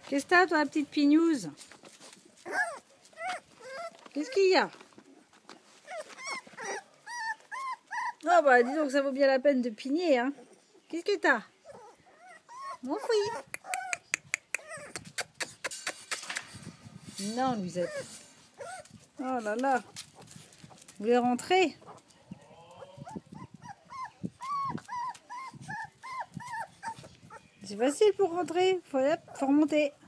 Qu'est-ce que t'as, toi, la petite pignouse? Qu'est-ce qu'il y a? Oh bah dis donc, ça vaut bien la peine de pigner, hein. Qu'est-ce que t'as? Mon fouille. Non, Louisette. Oh là là. Vous voulez rentrer? C'est facile pour rentrer. Faut remonter.